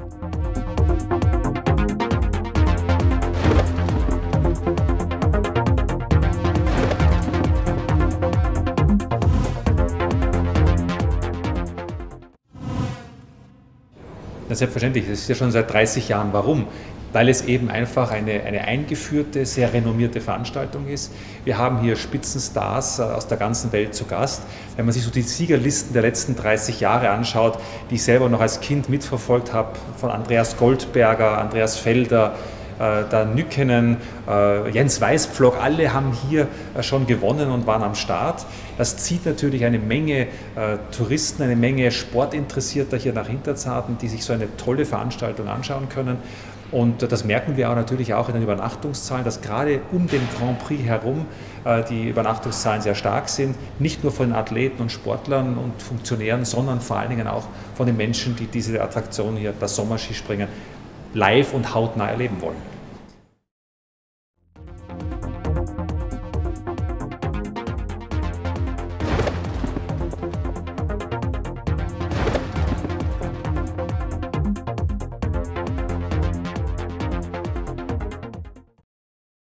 Ja, selbstverständlich, das ist ja schon seit 30 Jahren. Warum? Weil es eben einfach eine eingeführte, sehr renommierte Veranstaltung ist. Wir haben hier Spitzenstars aus der ganzen Welt zu Gast. Wenn man sich so die Siegerlisten der letzten 30 Jahre anschaut, die ich selber noch als Kind mitverfolgt habe, von Andreas Goldberger, Andreas Felder, der Nykenen, Jens Weißpflock, alle haben hier schon gewonnen und waren am Start. Das zieht natürlich eine Menge Touristen, eine Menge Sportinteressierter hier nach Hinterzarten, die sich so eine tolle Veranstaltung anschauen können. Und das merken wir auch natürlich auch in den Übernachtungszahlen, dass gerade um den Grand Prix herum die Übernachtungszahlen sehr stark sind. Nicht nur von den Athleten und Sportlern und Funktionären, sondern vor allen Dingen auch von den Menschen, die diese Attraktion hier, das Sommerskispringen, live und hautnah erleben wollen.